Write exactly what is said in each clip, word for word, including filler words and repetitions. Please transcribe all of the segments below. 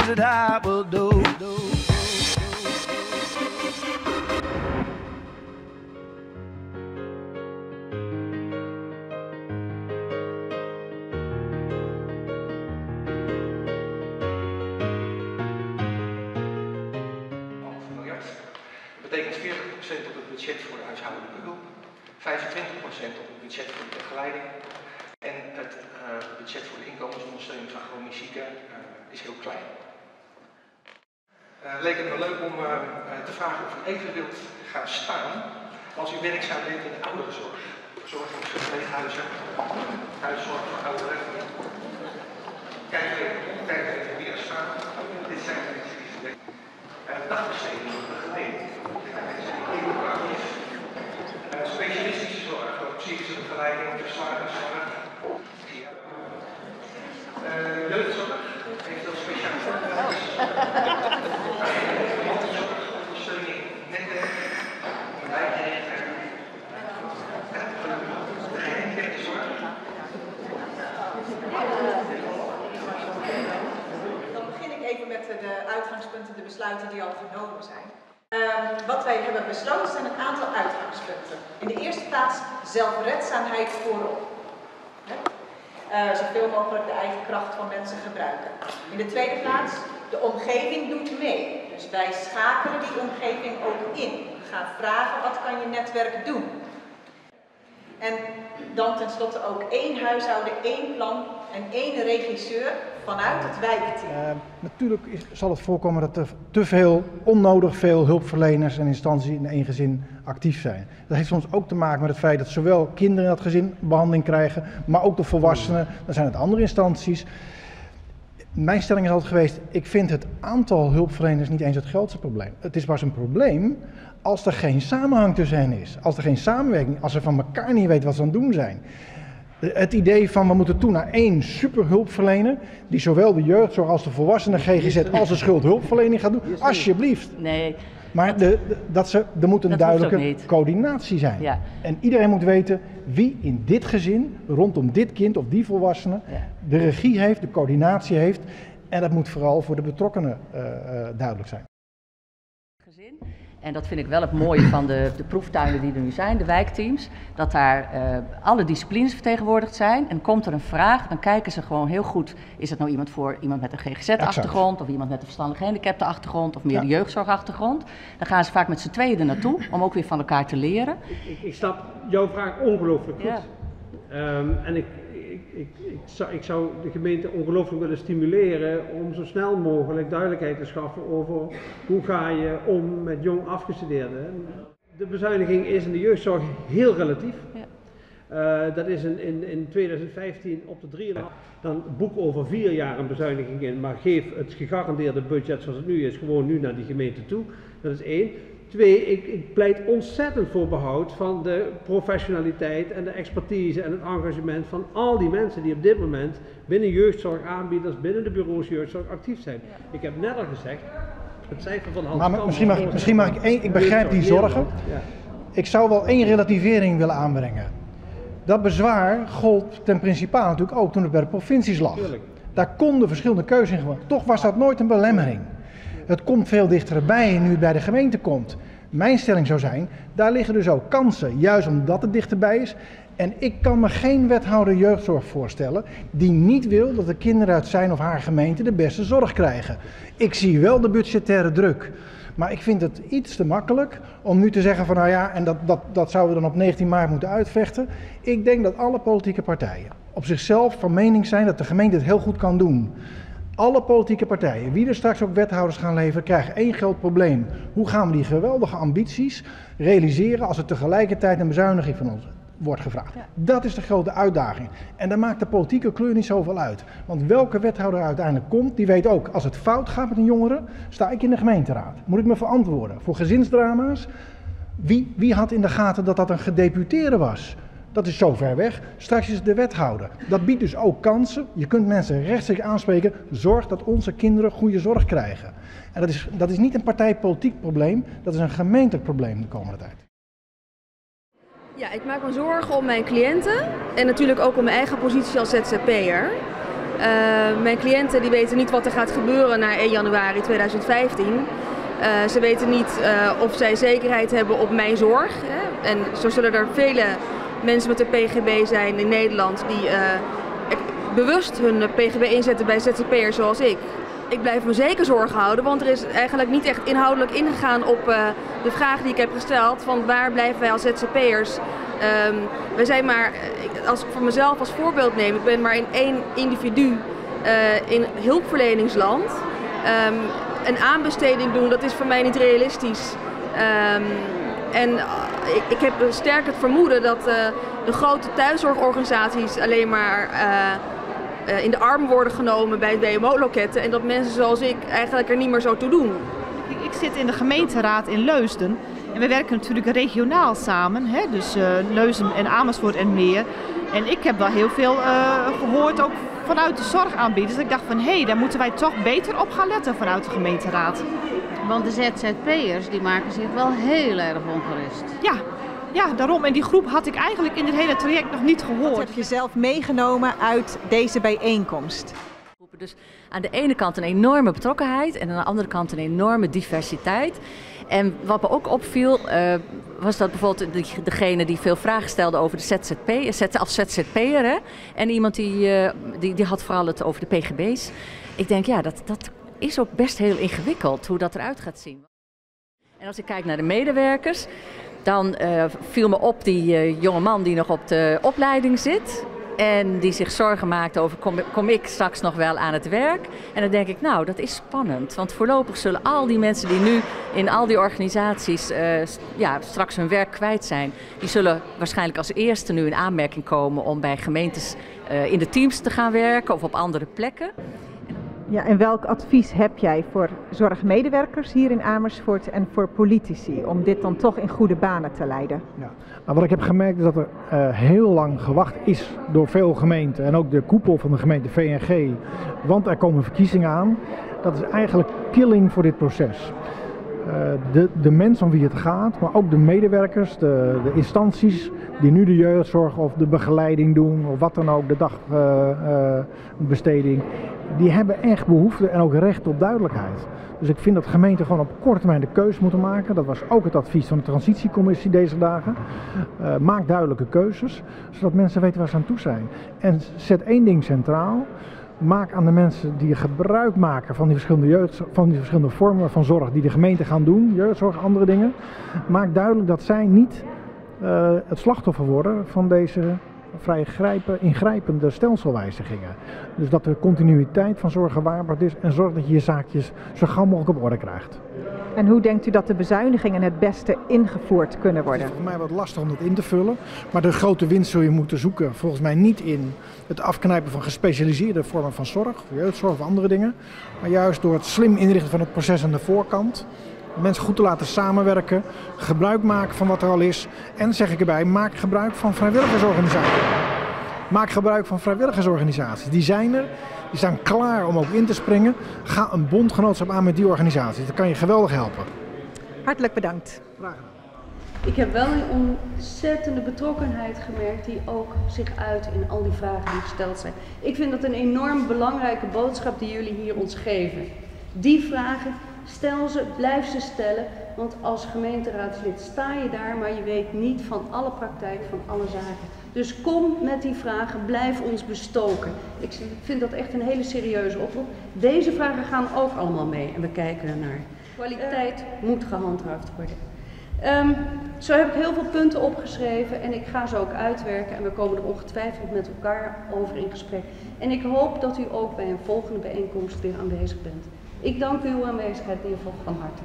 things that I will do. Dat betekent veertig procent op het budget voor de huishoudelijke hulp, vijfentwintig procent op het budget voor de begeleiding en het uh, budget voor de inkomensondersteuning van chronisch zieken uh, is heel klein. Uh, leek het me leuk om uh, te vragen of u even wilt gaan staan als u werkzaam bent in de ouderenzorg, verzorging, verpleeghuizen, thuiszorg voor ouderen. Kijk even, kijk even weer staan. Dit zijn de uh, dagbesteding, begeleiding. Uh, specialistische zorg, psychische begeleiding, verslavingszorg. Uh, jeugdzorg heeft dat speciaal voor ondersteuning, netwerk, wijkgerichtheid, de gehandicaptenzorg. Dan begin ik even met de uitgangspunten, de besluiten die al genomen zijn. Um, wat wij hebben besloten zijn een aantal uitgangspunten. In de eerste plaats zelfredzaamheid voorop. Uh, zoveel mogelijk de eigen kracht van mensen gebruiken. In de tweede plaats, de omgeving doet mee. Dus wij schakelen die omgeving ook in. We gaan vragen, wat kan je netwerk doen? En dan tenslotte ook één huishouden, één plan en één regisseur vanuit het wijkteam. Uh, natuurlijk is, zal het voorkomen dat er te veel, onnodig veel hulpverleners en instanties in één gezin actief zijn. Dat heeft soms ook te maken met het feit dat zowel kinderen in dat gezin behandeling krijgen, maar ook de volwassenen, dan zijn het andere instanties. Mijn stelling is altijd geweest, ik vind het aantal hulpverleners niet eens het grootste probleem. Het is pas een probleem als er geen samenhang tussen hen is, als er geen samenwerking, als ze van elkaar niet weten wat ze aan het doen zijn. Het idee van we moeten toe naar één superhulpverlener die zowel de jeugdzorg als de volwassenen G G Z als de schuldhulpverlening gaat doen, alsjeblieft. Nee. Maar de, de, dat ze, er moet een dat duidelijke coördinatie zijn. Ja. En iedereen moet weten wie in dit gezin, rondom dit kind of die volwassene, ja. de regie heeft, de coördinatie heeft. En dat moet vooral voor de betrokkenen uh, uh, duidelijk zijn. Gezin. En dat vind ik wel het mooie van de, de proeftuinen die er nu zijn, de wijkteams. Dat daar uh, alle disciplines vertegenwoordigd zijn. En komt er een vraag, dan kijken ze gewoon heel goed. Is het nou iemand voor iemand met een G G Z-achtergrond? Of iemand met een verstandig gehandicapte achtergrond? Of meer ja. de jeugdzorgachtergrond? Dan gaan ze vaak met z'n tweeën er naartoe, om ook weer van elkaar te leren. Ik, ik, ik snap jouw vraag ongelooflijk goed. Ja. Um, en ik, ik, ik, ik, zou, ik zou de gemeente ongelooflijk willen stimuleren om zo snel mogelijk duidelijkheid te schaffen over hoe ga je om met jong afgestudeerden. De bezuiniging is in de jeugdzorg heel relatief. Ja. Uh, dat is in, in, in tweeduizend vijftien op de drie komma vijf. Dan boek over vier jaar een bezuiniging in, maar geef het gegarandeerde budget zoals het nu is gewoon nu naar die gemeente toe. Dat is één. Twee, ik, ik pleit ontzettend voor behoud van de professionaliteit en de expertise en het engagement van al die mensen die op dit moment binnen jeugdzorgaanbieders, binnen de bureaus jeugdzorg actief zijn. Ja. Ik heb net al gezegd, het cijfer van Hans maar misschien mag, misschien mag ik één, ik begrijp die zorgen. Ja. Ik zou wel één relativering willen aanbrengen. Dat bezwaar gold ten principaal natuurlijk ook toen het bij de provincies lag. Tuurlijk. Daar konden verschillende keuzes in gemaakt. Toch was dat nooit een belemmering. Het komt veel dichterbij nu het bij de gemeente komt. Mijn stelling zou zijn, daar liggen dus ook kansen, juist omdat het dichterbij is. En ik kan me geen wethouder jeugdzorg voorstellen die niet wil dat de kinderen uit zijn of haar gemeente de beste zorg krijgen. Ik zie wel de budgettaire druk. Maar ik vind het iets te makkelijk om nu te zeggen van nou ja, en dat, dat, dat zouden we dan op negentien maart moeten uitvechten. Ik denk dat alle politieke partijen op zichzelf van mening zijn dat de gemeente het heel goed kan doen. Alle politieke partijen, wie er straks ook wethouders gaan leveren, krijgen één groot probleem. Hoe gaan we die geweldige ambities realiseren als er tegelijkertijd een bezuiniging van ons wordt gevraagd? Ja. Dat is de grote uitdaging. En daar maakt de politieke kleur niet zoveel uit. Want welke wethouder uiteindelijk komt, die weet ook, als het fout gaat met een jongere, sta ik in de gemeenteraad. Moet ik me verantwoorden voor gezinsdrama's? Wie, wie had in de gaten dat dat een gedeputeerde was? Dat is zo ver weg. Straks is het de wethouder. Dat biedt dus ook kansen. Je kunt mensen rechtstreeks aanspreken. Zorg dat onze kinderen goede zorg krijgen. En dat is, dat is niet een partijpolitiek probleem. Dat is een gemeentelijk probleem de komende tijd. Ja, ik maak me zorgen om mijn cliënten. En natuurlijk ook om mijn eigen positie als Z Z P'er. Uh, mijn cliënten die weten niet wat er gaat gebeuren na één januari tweeduizend vijftien. Uh, ze weten niet uh, of zij zekerheid hebben op mijn zorg. Hè? En zo zullen er vele mensen met een P G B zijn in Nederland die uh, bewust hun P G B inzetten bij Z Z P'ers zoals ik. Ik blijf me zeker zorgen houden, want er is eigenlijk niet echt inhoudelijk ingegaan op uh, de vraag die ik heb gesteld van waar blijven wij als Z Z P'ers. Um, we zijn maar, als ik voor mezelf als voorbeeld neem, ik ben maar in één individu uh, in hulpverleningsland. Um, een aanbesteding doen, dat is voor mij niet realistisch. Um, en uh, ik, ik heb sterk het vermoeden dat uh, de grote thuiszorgorganisaties alleen maar uh, uh, in de arm worden genomen bij W M O-loketten en dat mensen zoals ik eigenlijk er niet meer zo toe doen. Ik, ik zit in de gemeenteraad in Leusden en we werken natuurlijk regionaal samen, hè? Dus uh, Leusden en Amersfoort en meer. En ik heb wel heel veel uh, gehoord ook vanuit de zorgaanbieders. Dus ik dacht van hé, hey, daar moeten wij toch beter op gaan letten vanuit de gemeenteraad. Want de Z Z P'ers die maken zich wel heel erg ongerust. Ja, ja, daarom. En die groep had ik eigenlijk in het hele traject nog niet gehoord. Wat heb je zelf meegenomen uit deze bijeenkomst? Dus aan de ene kant een enorme betrokkenheid en aan de andere kant een enorme diversiteit. En wat me ook opviel, uh, was dat bijvoorbeeld die, degene die veel vragen stelde over de Z Z P, als Z Z P'er. Hè? En iemand die, uh, die, die had vooral het over de P G B's. Ik denk, ja, dat, dat is ook best heel ingewikkeld hoe dat eruit gaat zien. En als ik kijk naar de medewerkers, dan uh, viel me op die uh, jonge man die nog op de opleiding zit. En die zich zorgen maakt over, kom, kom ik straks nog wel aan het werk? En dan denk ik, nou, dat is spannend. Want voorlopig zullen al die mensen die nu in al die organisaties uh, ja, straks hun werk kwijt zijn, die zullen waarschijnlijk als eerste nu in aanmerking komen om bij gemeentes uh, in de teams te gaan werken of op andere plekken. Ja, en welk advies heb jij voor zorgmedewerkers hier in Amersfoort en voor politici om dit dan toch in goede banen te leiden? Ja. Nou, wat ik heb gemerkt is dat er uh, heel lang gewacht is door veel gemeenten en ook de koepel van de gemeente V N G, want er komen verkiezingen aan. Dat is eigenlijk killing voor dit proces. Uh, de, de mensen om wie het gaat, maar ook de medewerkers, de, de instanties die nu de jeugdzorg of de begeleiding doen of wat dan ook, de dagbesteding, uh, uh, die hebben echt behoefte en ook recht op duidelijkheid. Dus ik vind dat gemeenten gewoon op korte termijn de keuze moeten maken. Dat was ook het advies van de transitiecommissie deze dagen. Uh, maak duidelijke keuzes, zodat mensen weten waar ze aan toe zijn. En zet één ding centraal. Maak aan de mensen die gebruik maken van die verschillende, jeugd, van die verschillende vormen van zorg die de gemeente gaan doen, jeugdzorg, andere dingen. Maak duidelijk dat zij niet uh, het slachtoffer worden van deze vrij grijpen, ingrijpende stelselwijzigingen. Dus dat er continuïteit van zorg gewaarborgd is en zorg dat je je zaakjes zo gauw mogelijk op orde krijgt. En hoe denkt u dat de bezuinigingen het beste ingevoerd kunnen worden? Het is voor mij wat lastig om dat in te vullen, maar de grote winst zul je moeten zoeken volgens mij niet in het afknijpen van gespecialiseerde vormen van zorg, jeugdzorg of andere dingen, maar juist door het slim inrichten van het proces aan de voorkant. Mensen goed te laten samenwerken, gebruik maken van wat er al is en, zeg ik erbij, maak gebruik van vrijwilligersorganisaties. Maak gebruik van vrijwilligersorganisaties. Die zijn er, die staan klaar om ook in te springen. Ga een bondgenootschap aan met die organisaties. Dat kan je geweldig helpen. Hartelijk bedankt. Graag gedaan. Ik heb wel een ontzettende betrokkenheid gemerkt die ook zich uit in al die vragen die gesteld zijn. Ik vind dat een enorm belangrijke boodschap die jullie hier ons geven. Die vragen, stel ze, blijf ze stellen, want als gemeenteraadslid sta je daar, maar je weet niet van alle praktijk, van alle zaken. Dus kom met die vragen, blijf ons bestoken. Ik vind dat echt een hele serieuze oproep. Deze vragen gaan ook allemaal mee en we kijken ernaar. Kwaliteit moet gehandhaafd worden. Um, zo heb ik heel veel punten opgeschreven en ik ga ze ook uitwerken en we komen er ongetwijfeld met elkaar over in gesprek. En ik hoop dat u ook bij een volgende bijeenkomst weer aanwezig bent. Ik dank u uw aanwezigheid in ieder geval van harte.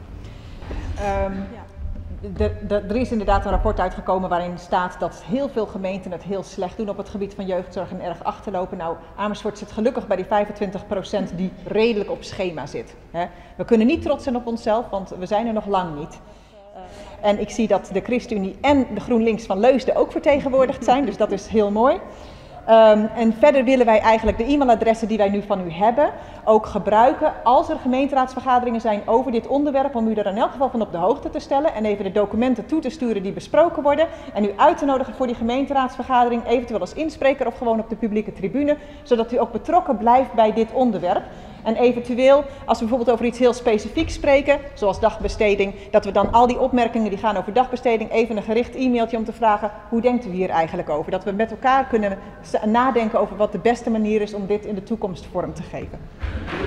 Um, ja. De, de, er is inderdaad een rapport uitgekomen waarin staat dat heel veel gemeenten het heel slecht doen op het gebied van jeugdzorg en erg achterlopen. Nou, Amersfoort zit gelukkig bij die vijfentwintig procent die redelijk op schema zit. Hè. We kunnen niet trots zijn op onszelf, want we zijn er nog lang niet. En ik zie dat de ChristenUnie en de GroenLinks van Leusden ook vertegenwoordigd zijn, dus dat is heel mooi. Um, en verder willen wij eigenlijk de e-mailadressen die wij nu van u hebben ook gebruiken als er gemeenteraadsvergaderingen zijn over dit onderwerp, om u er in elk geval van op de hoogte te stellen en even de documenten toe te sturen die besproken worden en u uit te nodigen voor die gemeenteraadsvergadering, eventueel als inspreker of gewoon op de publieke tribune, zodat u ook betrokken blijft bij dit onderwerp. En eventueel, als we bijvoorbeeld over iets heel specifieks spreken, zoals dagbesteding, dat we dan al die opmerkingen die gaan over dagbesteding even een gericht e-mailtje om te vragen, hoe denkt u hier eigenlijk over? Dat we met elkaar kunnen nadenken over wat de beste manier is om dit in de toekomst vorm te geven.